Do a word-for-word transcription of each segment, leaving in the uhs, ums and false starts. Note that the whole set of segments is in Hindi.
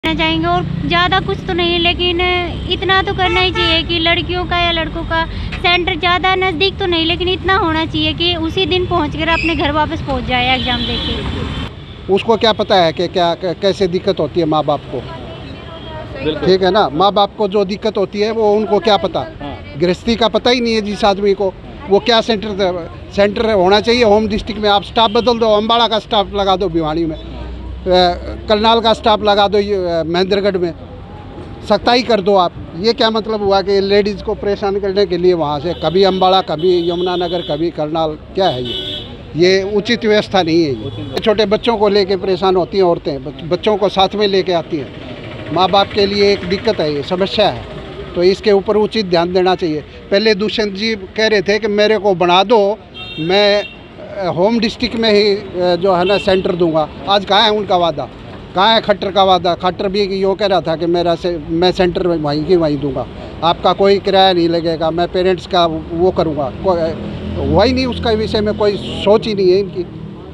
चाहेंगे। और ज़्यादा कुछ तो नहीं, लेकिन इतना तो करना ही चाहिए कि लड़कियों का या लड़कों का सेंटर ज़्यादा नज़दीक तो नहीं, लेकिन इतना होना चाहिए कि उसी दिन पहुंचकर अपने घर वापस पहुंच जाए एग्ज़ाम देके। उसको क्या पता है कि क्या कैसे दिक्कत होती है माँ बाप को, ठीक है ना। माँ बाप को जो दिक्कत होती है वो उनको क्या पता, गृहस्थी का पता ही नहीं है जिस आदमी को। वो क्या सेंटर सेंटर होना चाहिए होम डिस्ट्रिक्ट में। आप स्टाफ बदल दो, अम्बाड़ा का स्टाफ लगा दो भिवानी में, करनाल का स्टाफ लगा दो महेंद्रगढ़ में, सख्ताई कर दो आप। ये क्या मतलब हुआ कि लेडीज़ को परेशान करने के लिए वहाँ से कभी अम्बाड़ा, कभी यमुनानगर, कभी करनाल? क्या है ये ये उचित व्यवस्था नहीं है। ये छोटे बच्चों को लेके परेशान होती हैं औरतें, बच्चों को साथ में लेके आती हैं। माँ बाप के लिए एक दिक्कत है, ये समस्या है, तो इसके ऊपर उचित ध्यान देना चाहिए। पहले दुष्यंत जी कह रहे थे कि मेरे को बना दो, मैं होम डिस्ट्रिक्ट में ही जो है ना सेंटर दूंगा। आज कहाँ है उनका वादा, कहाँ है खट्टर का वादा? खट्टर भी यो कह रहा था कि मेरा से मैं सेंटर वहीं की वहीं दूंगा, आपका कोई किराया नहीं लगेगा, मैं पेरेंट्स का वो करूँगा। वही नहीं, उसका विषय में कोई सोच ही नहीं है इनकी।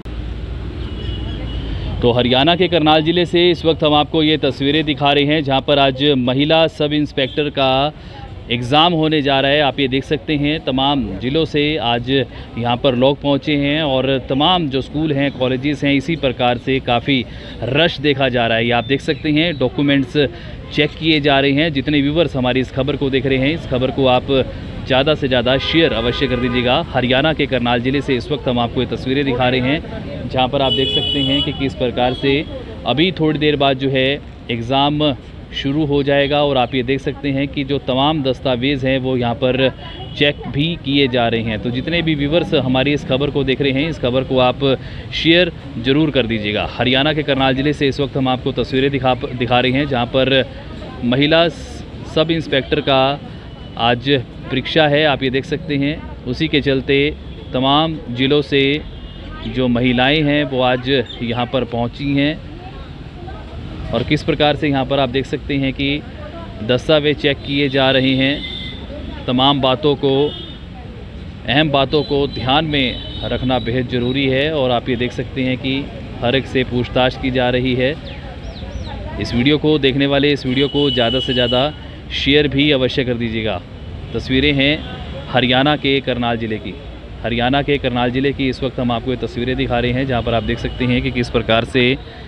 तो हरियाणा के करनाल ज़िले से इस वक्त हम आपको ये तस्वीरें दिखा रहे हैं जहां पर आज महिला सब इंस्पेक्टर का एग्ज़ाम होने जा रहा है। आप ये देख सकते हैं तमाम ज़िलों से आज यहाँ पर लोग पहुँचे हैं और तमाम जो स्कूल हैं, कॉलेजेस हैं, इसी प्रकार से काफ़ी रश देखा जा रहा है। ये आप देख सकते हैं डॉक्यूमेंट्स चेक किए जा रहे हैं। जितने व्यूवर्स हमारी इस खबर को देख रहे हैं, इस खबर को आप ज़्यादा से ज़्यादा शेयर अवश्य कर दीजिएगा। हरियाणा के करनाल ज़िले से इस वक्त हम आपको ये तस्वीरें दिखा रहे हैं जहाँ पर आप देख सकते हैं कि किस प्रकार से अभी थोड़ी देर बाद जो है एग्ज़ाम शुरू हो जाएगा। और आप ये देख सकते हैं कि जो तमाम दस्तावेज़ हैं वो यहाँ पर चेक भी किए जा रहे हैं। तो जितने भी व्यूवर्स हमारी इस खबर को देख रहे हैं, इस खबर को आप शेयर ज़रूर कर दीजिएगा। हरियाणा के करनाल ज़िले से इस वक्त हम आपको तस्वीरें दिखा दिखा रहे हैं जहाँ पर महिला सब इंस्पेक्टर का आज परीक्षा है। आप ये देख सकते हैं उसी के चलते तमाम ज़िलों से जो महिलाएं हैं वो आज यहाँ पर पहुँची हैं और किस प्रकार से यहाँ पर आप देख सकते हैं कि दस्तावेज चेक किए जा रहे हैं। तमाम बातों को, अहम बातों को ध्यान में रखना बेहद ज़रूरी है और आप ये देख सकते हैं कि हर एक से पूछताछ की जा रही है। इस वीडियो को देखने वाले इस वीडियो को ज़्यादा से ज़्यादा शेयर भी अवश्य कर दीजिएगा। तस्वीरें हैं हरियाणा के करनाल ज़िले की, हरियाणा के करनाल ज़िले की इस वक्त हम आपको ये तस्वीरें दिखा रहे हैं जहाँ पर आप देख सकते हैं कि किस प्रकार से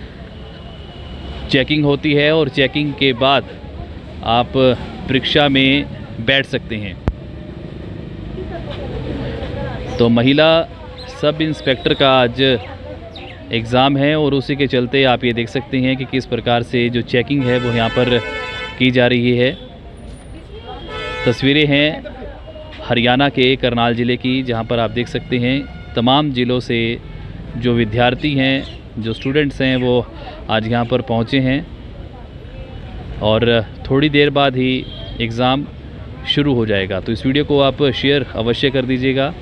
चेकिंग होती है और चेकिंग के बाद आप परीक्षा में बैठ सकते हैं। तो महिला सब इंस्पेक्टर का आज एग्ज़ाम है और उसी के चलते आप ये देख सकते हैं कि किस प्रकार से जो चेकिंग है वो यहाँ पर की जा रही है। तस्वीरें हैं हरियाणा के करनाल ज़िले की जहाँ पर आप देख सकते हैं तमाम ज़िलों से जो विद्यार्थी हैं, जो स्टूडेंट्स हैं वो आज यहाँ पर पहुँचे हैं और थोड़ी देर बाद ही एग्ज़ाम शुरू हो जाएगा। तो इस वीडियो को आप शेयर अवश्य कर दीजिएगा।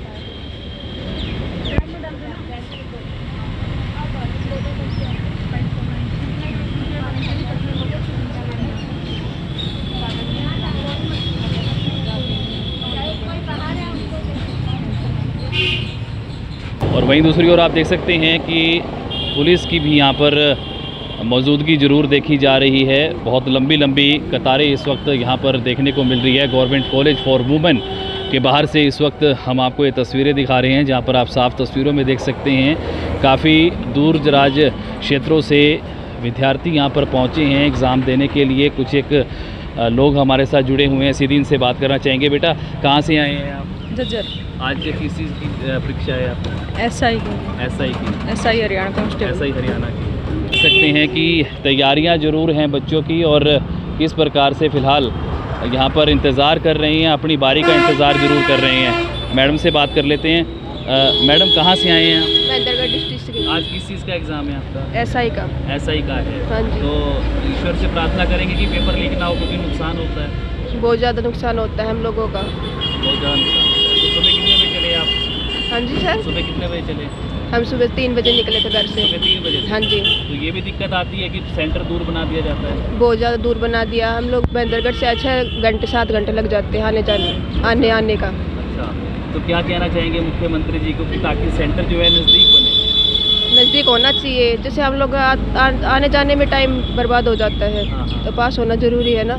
और वहीं दूसरी ओर आप देख सकते हैं कि पुलिस की भी यहाँ पर मौजूदगी ज़रूर देखी जा रही है। बहुत लंबी लंबी कतारें इस वक्त यहाँ पर देखने को मिल रही है। गवर्नमेंट कॉलेज फॉर वुमेन के बाहर से इस वक्त हम आपको ये तस्वीरें दिखा रहे हैं जहाँ पर आप साफ तस्वीरों में देख सकते हैं काफ़ी दूर दराज क्षेत्रों से विद्यार्थी यहाँ पर पहुँचे हैं एग्ज़ाम देने के लिए। कुछ एक लोग हमारे साथ जुड़े हुए हैं, सीधी इनसे बात करना चाहेंगे। बेटा कहाँ से आए हैं आप? जज्जर। आज किस चीज़ की परीक्षा है आपको? एस आई की। एस आई की S I Haryana constable. S I Haryana की। देख सकते हैं कि तैयारियां ज़रूर हैं बच्चों की और किस प्रकार से फ़िलहाल यहाँ पर इंतज़ार कर रहे हैं, अपनी बारी का इंतज़ार ज़रूर कर रहे हैं। मैडम से बात कर लेते हैं। आ, मैडम कहाँ से आए हैं आप? महेंद्रगढ़ डिस्ट्रिक्ट से। आज किस चीज़ का एग्ज़ाम है आपका? एस आई का। एस आई का है। हाँ जी। तो ईश्वर से प्रार्थना करेंगे कि पेपर लीक ना हो, क्योंकि नुकसान होता है, बहुत ज़्यादा नुकसान होता है हम लोगों का। बहुत ज़्यादा नुकसान होता है। तो सुबह कितने बजे चले आप? हाँ जी सर। सुबह कितने बजे चले? हम सुबह तीन बजे निकले थे घर से। सुबह तीन बजे? हाँ जी। तो ये भी दिक्कत आती है कि सेंटर दूर बना दिया जाता है? बहुत ज़्यादा दूर बना दिया। हम लोग महेंद्रगढ़ से छः घंटे सात घंटे लग जाते हैं आने जाने आने आने का। अच्छा, तो क्या कहना चाहेंगे मुख्यमंत्री जी को कि ताकि सेंटर जो है नज़दीक बने? नज़दीक होना चाहिए, जैसे हम लोग आ, आ, आने जाने में टाइम बर्बाद हो जाता है, तो पास होना ज़रूरी है ना।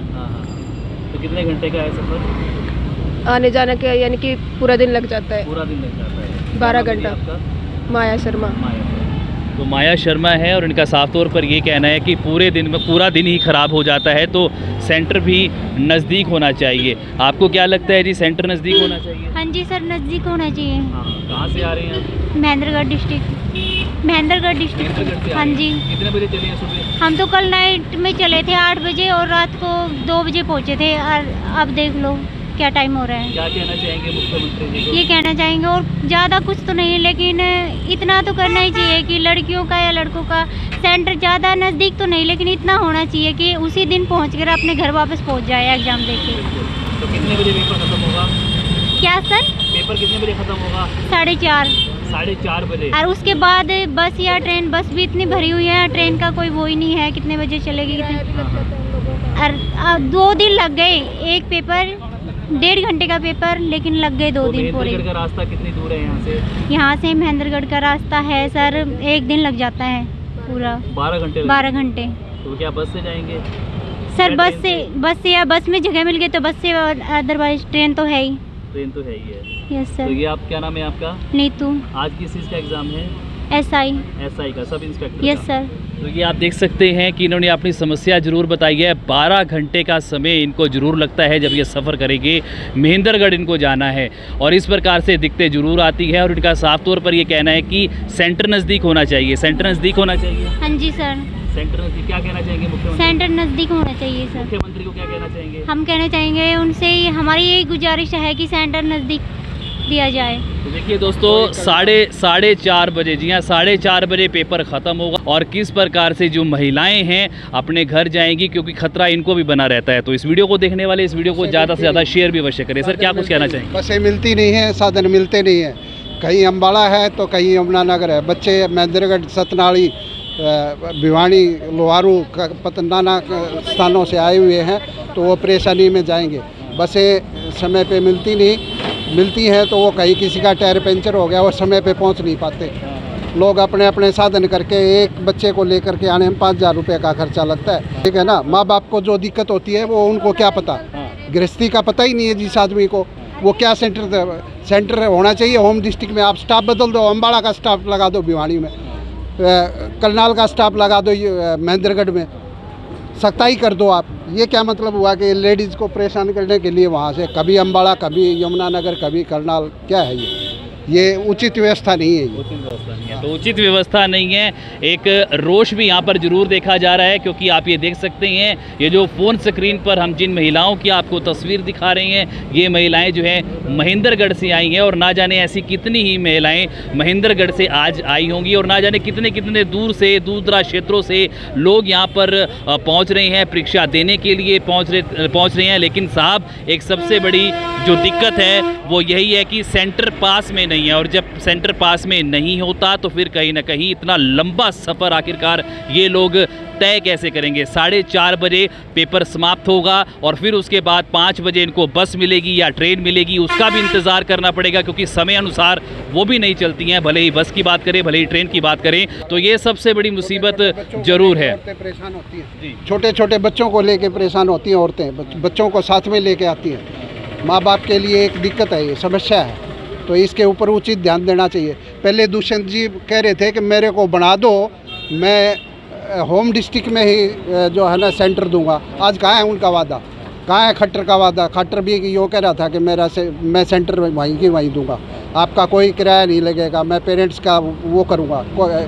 तो कितने घंटे का है सफ़र? आने जाने के यानी कि पूरा दिन लग जाता है, पूरा दिन लग जाता है। बारह घंटा। माया शर्मा। माया तो माया शर्मा है और इनका साफ तौर पर ये कहना है कि पूरे दिन में पूरा दिन ही ख़राब हो जाता है, तो सेंटर भी नज़दीक होना चाहिए। आपको क्या लगता है जी, सेंटर नज़दीक होना चाहिए? हाँ जी सर, नज़दीक होना चाहिए। हाँ, कहाँ से आ रहे हैं आप? महेंद्रगढ़ डिस्ट्रिक्ट महेंद्रगढ़ डिस्ट्रिक्ट हाँ जी। कितने बजे चले हैं सुबह? हम तो कल नाइट में चले थे आठ बजे और रात को दो बजे पहुँचे थे, और अब देख लो क्या टाइम हो रहा है। क्या कहना चाहेंगे मुख्यमंत्री जी को? ये कहना चाहेंगे, और ज़्यादा कुछ तो नहीं, लेकिन इतना तो करना ही चाहिए कि लड़कियों का या लड़कों का सेंटर ज़्यादा नज़दीक तो नहीं, लेकिन इतना होना चाहिए कि उसी दिन पहुँच कर अपने घर वापस पहुँच जाए एग्ज़ाम दे के। तो कितने बजे पेपर ख़त्म होगा? क्या सर? पेपर कितने बजे ख़त्म होगा? साढ़े चार साढ़े चार बजे। और उसके बाद बस या ट्रेन, बस भी इतनी भरी हुई है, ट्रेन का कोई वो ही नहीं है कितने बजे चलेगी कितने। और आ, दो दिन लग गए, एक पेपर डेढ़ घंटे का पेपर, लेकिन लग गए दो तो दिन पूरे। महेंद्रगढ़ का रास्ता कितनी दूर है यहाँ से? यहाँ से महेंद्रगढ़ का रास्ता है सर, एक दिन लग जाता है पूरा, बारह घंटे। बारह घंटे। तो क्या बस से जाएंगे? सर बस से, बस से या बस में जगह मिल गई तो बस से, अदरवाइज ट्रेन तो है ही। ट्रेन तो है ही है। यस तो सर। ये आप, क्या नाम है आपका? नीतू। आज किस चीज़ का एग्ज़ाम है? S I. एस आई का, सब इंस्पेक्टर। Yes sir. तो ये आप देख सकते हैं कि इन्होंने अपनी समस्या जरूर बताई है। बारह घंटे का समय इनको जरूर लगता है जब ये सफ़र करेंगे, महेंद्रगढ़ इनको जाना है, और इस प्रकार से दिक्कतें जरूर आती है। और इनका साफ तौर पर ये कहना है कि सेंटर नज़दीक होना चाहिए, सेंटर नज़दीक होना चाहिए। हाँ जी सर, सेंटर नज़दीक। क्या कहना चाहेंगे मुख्यमंत्री? सेंटर नज़दीक होना चाहिए सर। मुख्यमंत्री को क्या कहना चाहेंगे? हम कहना चाहेंगे उनसे, हमारी यही गुजारिश है कि सेंटर नज़दीक दिया जाए। तो देखिए दोस्तों, साढ़े साढ़े चार बजे, जी हाँ साढ़े चार बजे पेपर ख़त्म होगा, और किस प्रकार से जो महिलाएं हैं अपने घर जाएंगी, क्योंकि खतरा इनको भी बना रहता है। तो इस वीडियो को देखने वाले इस वीडियो को ज़्यादा से ज़्यादा शेयर भी अवश्य करें। सर क्या कुछ कहना चाहेंगे? बसें मिलती नहीं है, साधन मिलते नहीं है, कहीं अम्बाड़ा है तो कहीं यमुनानगर है। बच्चे महेंद्रगढ़, सतनाड़ी, भिवानी, लोहारू, पतनाना स्थानों से आए हुए हैं, तो वो परेशानी में जाएंगे। बसें समय पे मिलती नहीं, मिलती हैं तो वो कहीं किसी का टायर पंचर हो गया, वो समय पे पहुंच नहीं पाते। लोग अपने अपने साधन करके, एक बच्चे को लेकर के आने में पाँच हज़ार रुपये का खर्चा लगता है, ठीक है ना। माँ बाप को जो दिक्कत होती है वो उनको क्या पता, गृहस्थी का पता ही नहीं है जिस आदमी को। वो क्या सेंटर सेंटर होना चाहिए होम डिस्ट्रिक्ट में। आप स्टाफ बदल दो, अम्बाड़ा का स्टाफ लगा दो भिवानी में, करनाल का स्टाफ लगा दो महेंद्रगढ़ में, सख्ताई कर दो आप। ये क्या मतलब हुआ कि लेडीज़ को परेशान करने के लिए वहाँ से कभी अम्बाड़ा, कभी यमुनानगर, कभी करनाल? क्या है ये? ये उचित व्यवस्था नहीं है। उचित व्यवस्था नहीं है, तो उचित व्यवस्था नहीं है। एक रोष भी यहाँ पर जरूर देखा जा रहा है, क्योंकि आप ये देख सकते हैं, ये जो फ़ोन स्क्रीन पर हम जिन महिलाओं की आपको तस्वीर दिखा रहे हैं, ये महिलाएं जो हैं महेंद्रगढ़ से आई हैं, और ना जाने ऐसी कितनी ही महिलाएं महेंद्रगढ़ से आज आई होंगी, और ना जाने कितने कितने दूर से, दूर दराज क्षेत्रों से लोग यहाँ पर पहुँच रहे हैं, परीक्षा देने के लिए पहुँच रहे पहुँच रहे हैं। लेकिन साहब, एक सबसे बड़ी जो दिक्कत है वो यही है कि सेंटर पास में नहीं है, और जब सेंटर पास में नहीं होता तो फिर कहीं ना कहीं इतना लंबा सफ़र आखिरकार ये लोग तय कैसे करेंगे। साढ़े चार बजे पेपर समाप्त होगा, और फिर उसके बाद पाँच बजे इनको बस मिलेगी या ट्रेन मिलेगी, उसका भी इंतज़ार करना पड़ेगा, क्योंकि समय अनुसार वो भी नहीं चलती हैं। भले ही बस की बात करें, भले ही ट्रेन की बात करें, तो ये सबसे बड़ी मुसीबत जरूर है। परेशान होती हैं, छोटे छोटे बच्चों को लेके परेशान होती हैं औरतें, बच्चों को साथ में लेके आती हैं। माँ बाप के लिए एक दिक्कत है, ये समस्या है, तो इसके ऊपर उचित ध्यान देना चाहिए। पहले दुष्यंत जी कह रहे थे कि मेरे को बना दो, मैं होम डिस्ट्रिक्ट में ही जो है ना सेंटर दूंगा। आज कहाँ है उनका वादा, कहाँ है खट्टर का वादा? खट्टर भी यूँ कह रहा था कि मेरा से मैं सेंटर में वहीं की वहीं दूंगा, आपका कोई किराया नहीं लगेगा, मैं पेरेंट्स का वो करूँगा।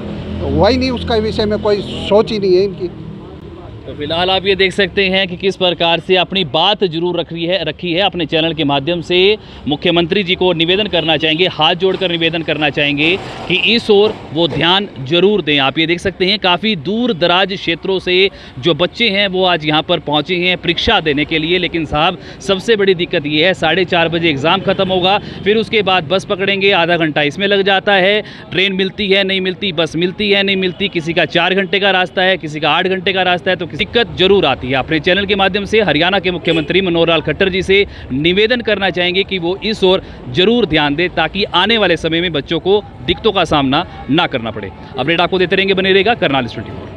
वही नहीं, उसका विषय में कोई सोच ही नहीं है इनकी। तो फिलहाल आप ये देख सकते हैं कि किस प्रकार से अपनी बात जरूर रख रही है रखी है अपने चैनल के माध्यम से। मुख्यमंत्री जी को निवेदन करना चाहेंगे, हाथ जोड़कर निवेदन करना चाहेंगे कि इस ओर वो ध्यान जरूर दें। आप ये देख सकते हैं काफ़ी दूर दराज क्षेत्रों से जो बच्चे हैं वो आज यहाँ पर पहुँचे हैं परीक्षा देने के लिए। लेकिन साहब, सबसे बड़ी दिक्कत ये है, साढ़े चार बजे एग्ज़ाम ख़त्म होगा, फिर उसके बाद बस पकड़ेंगे, आधा घंटा इसमें लग जाता है, ट्रेन मिलती है नहीं मिलती, बस मिलती है नहीं मिलती, किसी का चार घंटे का रास्ता है, किसी का आठ घंटे का रास्ता है, तो दिक्कत जरूर आती है। अपने चैनल के माध्यम से हरियाणा के मुख्यमंत्री मनोहर लाल खट्टर जी से निवेदन करना चाहेंगे कि वो इस ओर जरूर ध्यान दें ताकि आने वाले समय में बच्चों को दिक्कतों का सामना ना करना पड़े। अपडेट आपको देते रहेंगे, बने रहेगा करनाल ट्वेंटी फोर।